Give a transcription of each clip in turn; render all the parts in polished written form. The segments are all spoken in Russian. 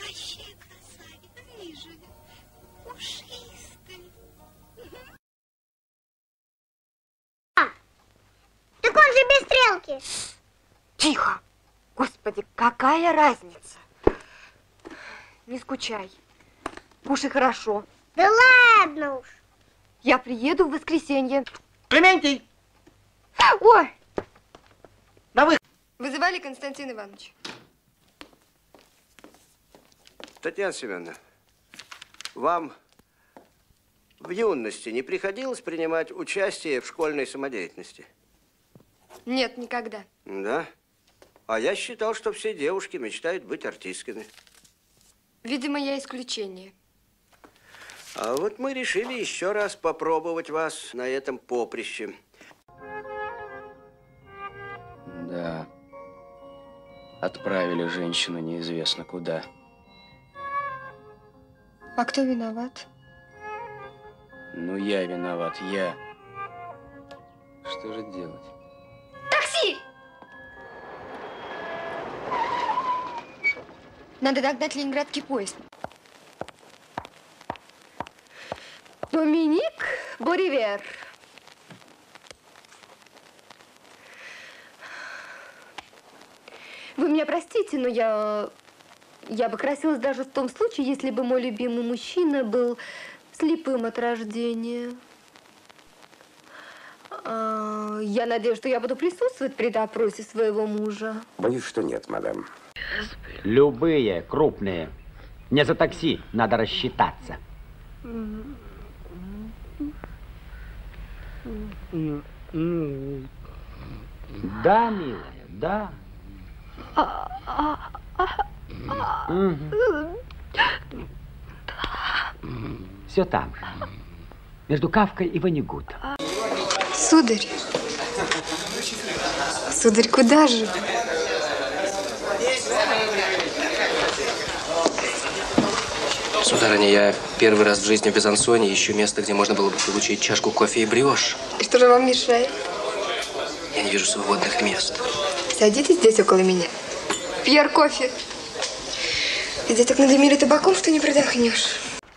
настоящая красавица, рыжая, пушистая. Так он же без стрелки. Тихо! Господи, какая разница? Не скучай. Кушай хорошо. Да ладно уж. Я приеду в воскресенье. Клементий! Ой! На выход! Вызывали Константина Ивановича. Татьяна Семеновна, вам в юности не приходилось принимать участие в школьной самодеятельности? Нет, никогда. Да? А я считал, что все девушки мечтают быть артистками. Видимо, я исключение. А вот мы решили еще раз попробовать вас на этом поприще. Да. Отправили женщину неизвестно куда. А кто виноват? Ну, я виноват, я. Что же делать? Такси! Надо догнать ленинградский поезд. Доминик Боривер. Вы меня простите, но я бы красилась даже в том случае, если бы мой любимый мужчина был слепым от рождения. Я надеюсь, что я буду присутствовать при допросе своего мужа. Боюсь, что нет, мадам. Любые крупные. Не за такси надо рассчитаться. Да, милая, да. Все там же. Между Кавкой и Ванигутом. Сударь. Сударь, куда же? Сударыня, я первый раз в жизни в Безансоне ищу место, где можно было бы получить чашку кофе и брioche. И что же вам мешает? Я не вижу свободных мест. Садитесь здесь около меня. Пьер кофе. Здесь так надымили табаком, что не продохнешь.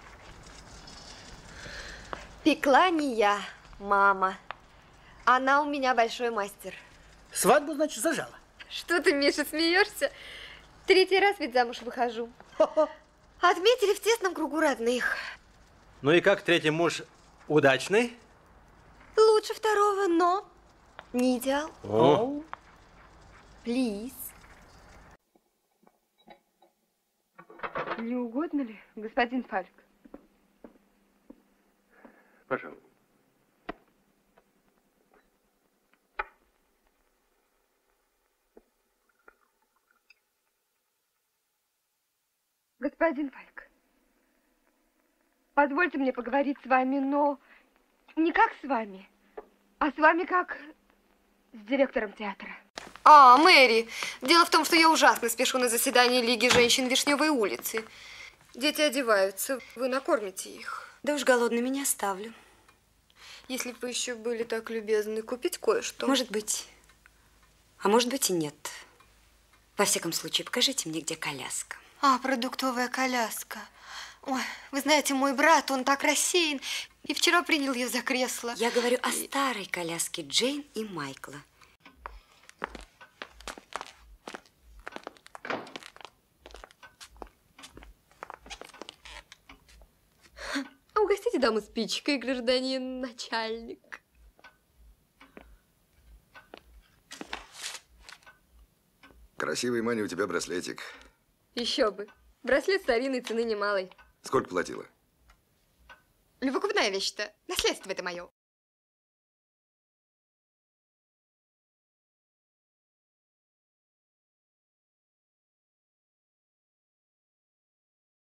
Пекла не я, мама. Она у меня большой мастер. Свадьбу, значит, зажала? Что ты, Миша, смеешься? Третий раз ведь замуж выхожу. Отметили в тесном кругу родных. Ну и как, третий муж удачный? Лучше второго, но не идеал. О. Плиз. Не угодно ли, господин Фальк? Пожалуйста. Господин Фальк, позвольте мне поговорить с вами, но не как с вами, а с вами как с директором театра. Мэри, дело в том, что я ужасно спешу на заседание Лиги женщин Вишневой улицы. Дети одеваются, вы накормите их. Да уж голодными не оставлю. Если бы вы еще были так любезны купить кое-что. Может быть. А может быть и нет. Во всяком случае, покажите мне, где коляска. Продуктовая коляска. Ой, вы знаете, мой брат, он так рассеян. И вчера принял ее за кресло. Я говорю о старой коляске Джейн и Майкла. Угостите даму спичкой, гражданин начальник. Красивый, Маня, у тебя браслетик. Еще бы. Браслет старинной цены немалой. Сколько платила? Любокупная вещь-то. Наследство это мое.